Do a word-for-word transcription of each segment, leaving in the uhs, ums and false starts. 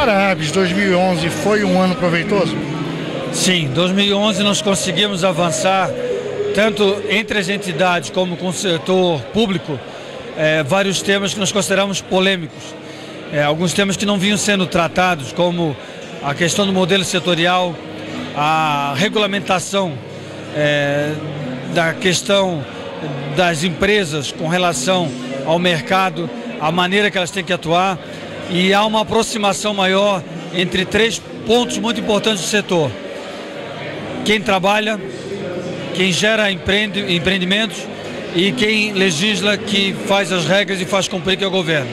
Para a ABS, dois mil e onze foi um ano proveitoso? Sim, dois mil e onze nós conseguimos avançar, tanto entre as entidades como com o setor público, é, vários temas que nós consideramos polêmicos. É, alguns temas que não vinham sendo tratados, como a questão do modelo setorial, a regulamentação é, da questão das empresas com relação ao mercado, a maneira que elas têm que atuar, e há uma aproximação maior entre três pontos muito importantes do setor: quem trabalha, quem gera empreende, empreendimentos e quem legisla, que faz as regras e faz cumprir, que é o governo.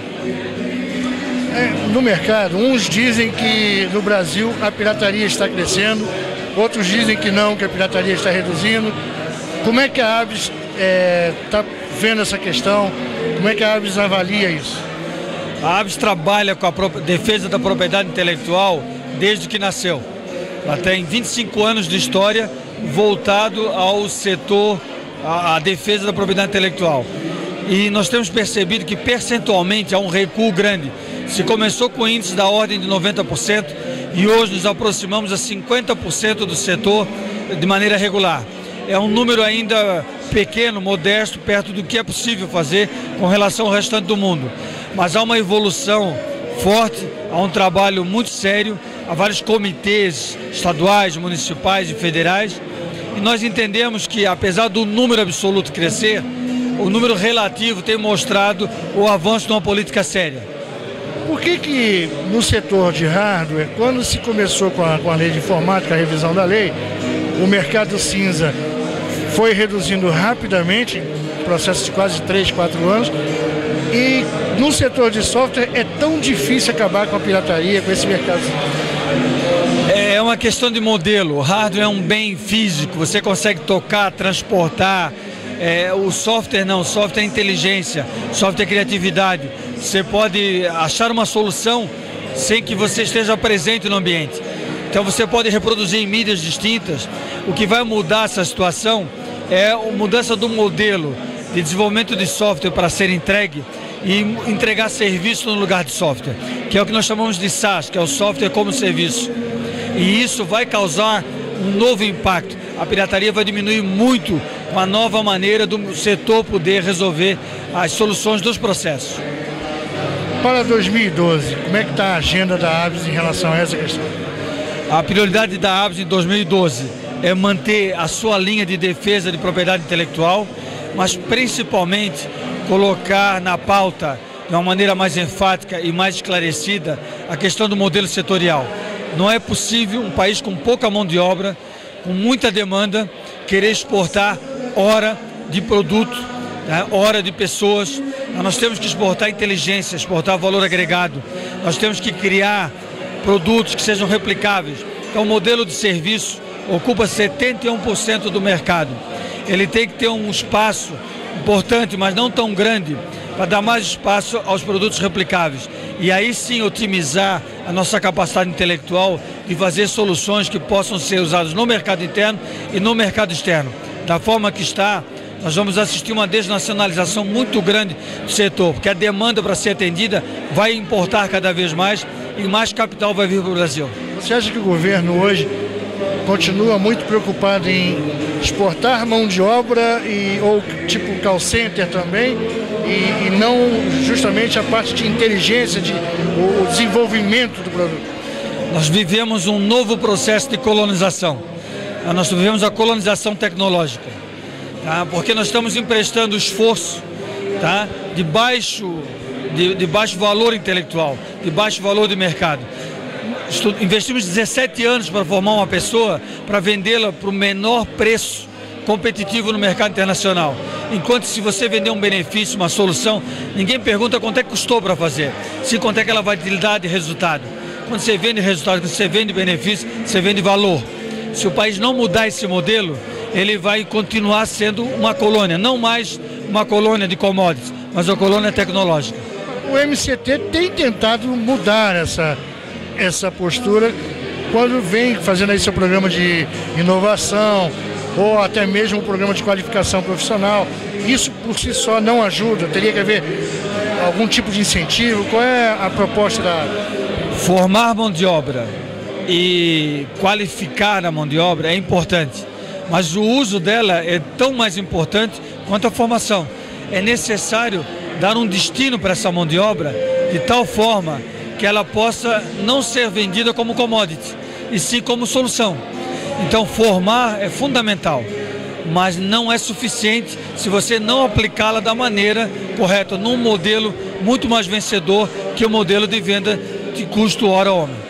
É, no mercado, uns dizem que no Brasil a pirataria está crescendo, outros dizem que não, que a pirataria está reduzindo. Como é que a ABS está é, vendo essa questão? Como é que a ABS avalia isso? A ABS trabalha com a defesa da propriedade intelectual desde que nasceu. Ela tem vinte e cinco anos de história voltado ao setor, à defesa da propriedade intelectual. E nós temos percebido que percentualmente há um recuo grande. Se começou com índices da ordem de noventa por cento e hoje nos aproximamos a cinquenta por cento do setor de maneira regular. É um número ainda pequeno, modesto, perto do que é possível fazer com relação ao restante do mundo. Mas há uma evolução forte, há um trabalho muito sério, há vários comitês estaduais, municipais e federais, e nós entendemos que, apesar do número absoluto crescer, o número relativo tem mostrado o avanço de uma política séria. Por que que no setor de hardware, quando se começou com a, com a lei de informática, a revisão da lei, o mercado cinza foi reduzindo rapidamente, processo de quase três, quatro anos, e no setor de software é tão difícil acabar com a pirataria, com esse mercado? É uma questão de modelo. O hardware é um bem físico, você consegue tocar, transportar. É, o software não, o software é inteligência, software é criatividade. Você pode achar uma solução sem que você esteja presente no ambiente. Então você pode reproduzir em mídias distintas. O que vai mudar essa situação é a mudança do modelo de desenvolvimento de software para ser entregue e entregar serviço no lugar de software, que é o que nós chamamos de SaaS, que é o software como serviço. E isso vai causar um novo impacto. A pirataria vai diminuir muito com a nova maneira do setor poder resolver as soluções dos processos. Para dois mil e doze, como é que está a agenda da ABS em relação a essa questão? A prioridade da ABS em dois mil e doze é manter a sua linha de defesa de propriedade intelectual, mas principalmente colocar na pauta, de uma maneira mais enfática e mais esclarecida, a questão do modelo setorial. Não é possível um país com pouca mão de obra, com muita demanda, querer exportar hora de produto, né, hora de pessoas. Nós temos que exportar inteligência, exportar valor agregado. Nós temos que criar produtos que sejam replicáveis. Então o modelo de serviço ocupa setenta e um por cento do mercado. Ele tem que ter um espaço importante, mas não tão grande, para dar mais espaço aos produtos replicáveis. E aí sim otimizar a nossa capacidade intelectual de fazer soluções que possam ser usadas no mercado interno e no mercado externo. Da forma que está, nós vamos assistir uma desnacionalização muito grande do setor, porque a demanda para ser atendida vai importar cada vez mais e mais capital vai vir para o Brasil. Você acha que o governo hoje continua muito preocupado em exportar mão de obra e, ou tipo call center também, e, e não justamente a parte de inteligência, de, o, o desenvolvimento do produto? Nós vivemos um novo processo de colonização. Nós vivemos a colonização tecnológica, tá? Porque nós estamos emprestando esforço, tá? de, baixo, de, de baixo valor intelectual, de baixo valor de mercado. Investimos dezessete anos para formar uma pessoa, para vendê-la para o menor preço competitivo no mercado internacional. Enquanto se você vender um benefício, uma solução, ninguém pergunta quanto é que custou para fazer, se quanto é que ela vai te dar de resultado. Quando você vende resultado, quando você vende benefício, você vende valor. Se o país não mudar esse modelo, ele vai continuar sendo uma colônia, não mais uma colônia de commodities, mas uma colônia tecnológica. O M C T tem tentado mudar essa, essa postura quando vem fazendo aí seu programa de inovação ou até mesmo um programa de qualificação profissional. Isso por si só não ajuda, teria que haver algum tipo de incentivo. Qual é a proposta da... Formar mão de obra e qualificar a mão de obra é importante, mas o uso dela é tão mais importante quanto a formação. É necessário dar um destino para essa mão de obra de tal forma que ela possa não ser vendida como commodity, e sim como solução. Então formar é fundamental, mas não é suficiente se você não aplicá-la da maneira correta, num modelo muito mais vencedor que o modelo de venda de custo hora homem.